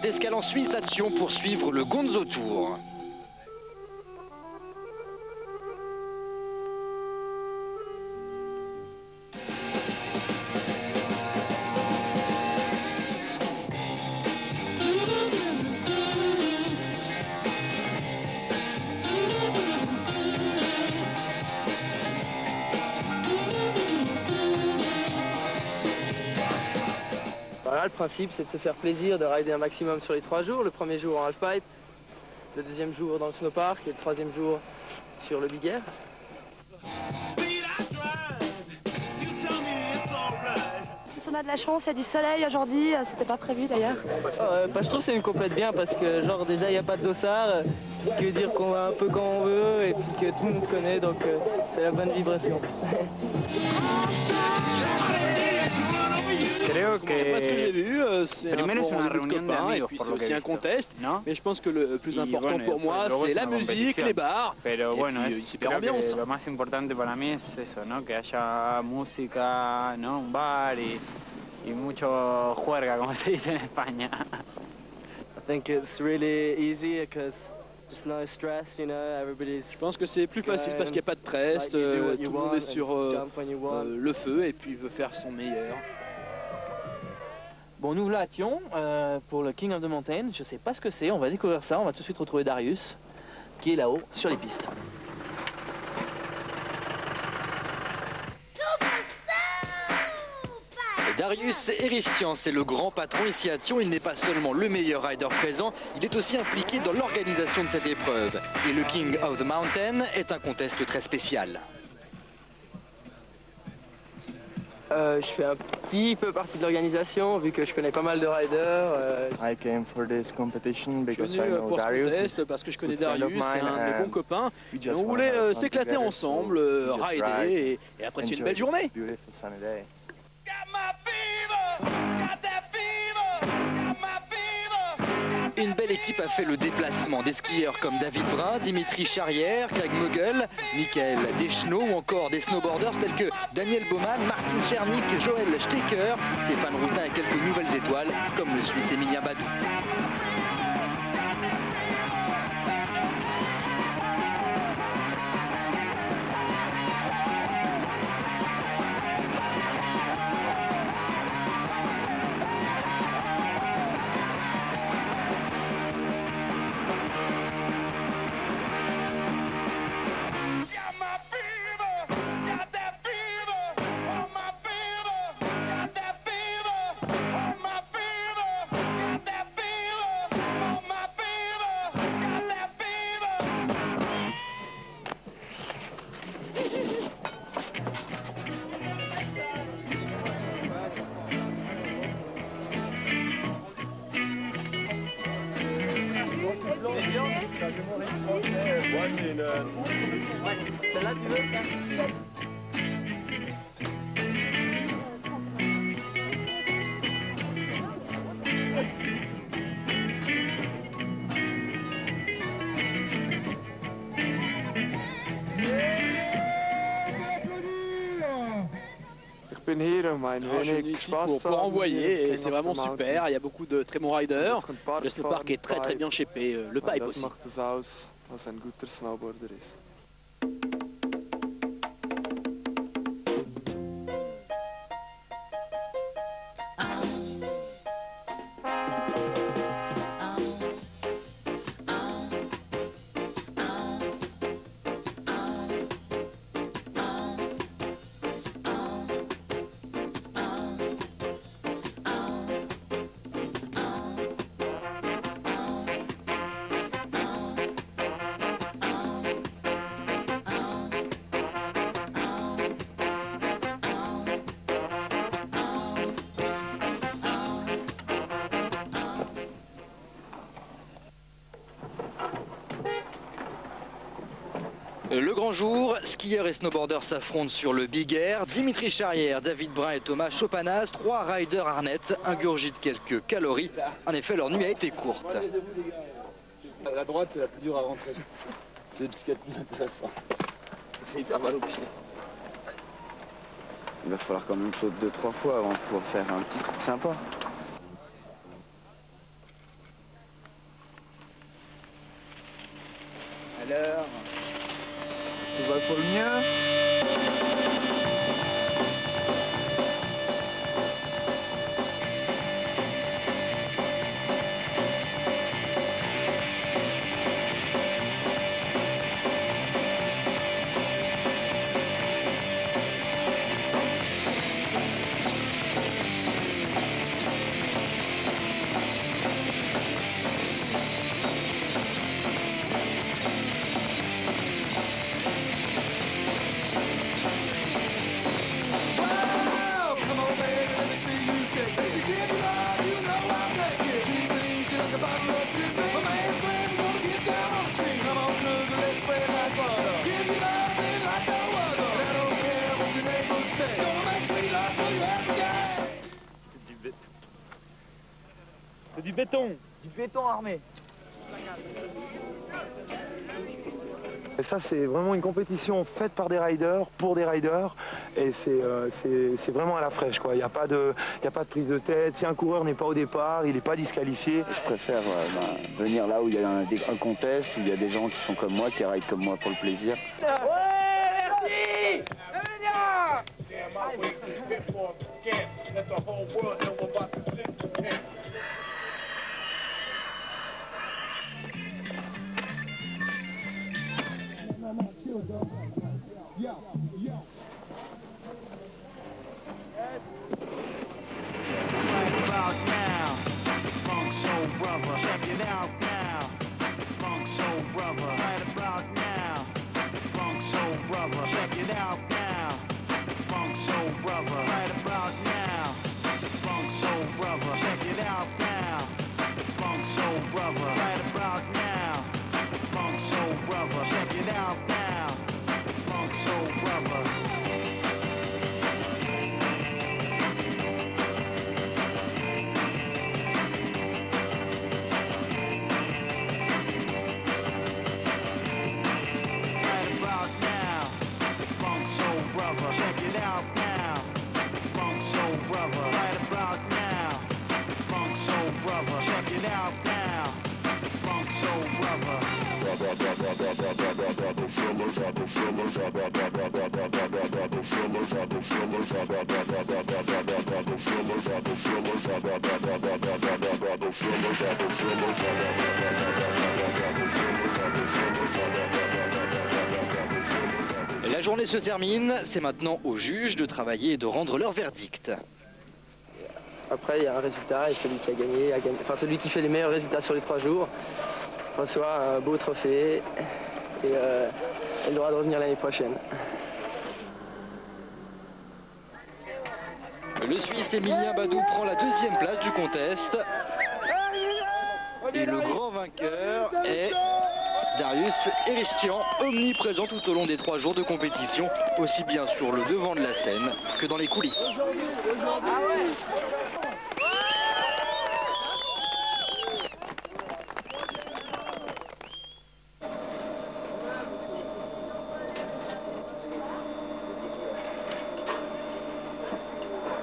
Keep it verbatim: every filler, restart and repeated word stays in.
d'escale en Suisse à Sion pour suivre le Gonzo Tour. Voilà, le principe c'est de se faire plaisir, de rider un maximum sur les trois jours. Le premier jour en halfpipe, le deuxième jour dans le snowpark et le troisième jour sur le big air. On a de la chance, il y a du soleil aujourd'hui, c'était pas prévu d'ailleurs. Euh, bah, je trouve que c'est une complète bien parce que genre déjà il n'y a pas de dossard, ce qui veut dire qu'on va un peu quand on veut et puis que tout le monde se connaît, donc euh, c'est la bonne vibration. Creo que ce que j'ai vu, c'est un bon rendez-vous de copains et puis c'est aussi un contest. Mais je pense que le plus important pour moi, c'est la musique, les bars et puis une super ambiance. Lo más importante para mí es eso, ¿no? Que haya música, ¿no? Un bar y, y mucho juerga, como se dice en España. I think it's really easy because there's no stress, you know, everybody's. Je pense que c'est plus facile parce qu'il n'y a pas de stress, euh, tout le monde est sur euh, euh, le feu et puis veut faire son meilleur. Bon, nous là à Tion euh, pour le King of the Mountain. Je sais pas ce que c'est, on va découvrir ça. On va tout de suite retrouver Darius qui est là-haut sur les pistes. Darius Eristian, c'est le grand patron ici à Tion. Il n'est pas seulement le meilleur rider présent, il est aussi impliqué dans l'organisation de cette épreuve. Et le King of the Mountain est un contest très spécial. Euh, je fais un petit peu partie de l'organisation vu que je connais pas mal de riders. Euh... I came for this competition because je suis venu I know pour ce Darius contest parce que je connais Darius, c'est un de mes bons copains. Et on voulait euh, s'éclater ensemble, euh, rider et, et apprécier une belle journée. Une belle équipe a fait le déplacement. Des skieurs comme David Brun, Dimitri Charrière, Craig Mogul, Michael Deschenaux ou encore des snowboarders tels que Daniel Baumann, Martin Schernik, Joël Stecker, Stéphane Routin et quelques nouvelles étoiles comme le Suisse Emilien Badou. Celle-là, tu veux ça? Alors, je suis venu ici pour, pour envoyer et c'est vraiment super, il y a beaucoup de très bons riders. Le snowpark est très très bien shapé, le pipe aussi. Le grand jour, skieurs et snowboarders s'affrontent sur le Big Air. Dimitri Charrière, David Brun et Thomas Chopanaz, trois riders Arnett, ingurgitent quelques calories. En effet, leur nuit a été courte. La droite, c'est la plus dure à rentrer. C'est ce qui est le plus intéressant. Ça fait hyper mal aux pieds. Il va falloir quand même sauter deux, trois fois avant de pouvoir faire un petit truc sympa. Alors, tout va pour le mieux. C'est du béton. Du béton armé. Et ça, c'est vraiment une compétition faite par des riders, pour des riders, et c'est euh, c'est vraiment à la fraîche, quoi. Il n'y a pas de, il y a pas de prise de tête. Si un coureur n'est pas au départ, il n'est pas disqualifié. Je préfère euh, ben, venir là où il y a un, un contest, où il y a des gens qui sont comme moi, qui rident comme moi pour le plaisir. Ouais, merci. La journée se termine, c'est maintenant aux juges de travailler et de rendre leur verdict. Après, il y a un résultat et celui qui a gagné, a gagné, enfin celui qui fait les meilleurs résultats sur les trois jours reçoit un beau trophée et, euh, et le droit de revenir l'année prochaine. Le Suisse Emilien Badou prend la deuxième place du contest. Et le grand vainqueur est Darius Eristian, omniprésent tout au long des trois jours de compétition, aussi bien sur le devant de la scène que dans les coulisses. T'en vas ?